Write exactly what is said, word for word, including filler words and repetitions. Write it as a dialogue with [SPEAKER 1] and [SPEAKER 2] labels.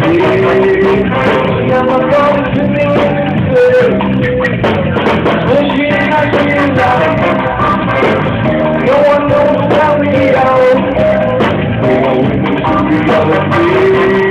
[SPEAKER 1] Now my phone to me good. Pushing like you like. No one knows how we are. We know we will be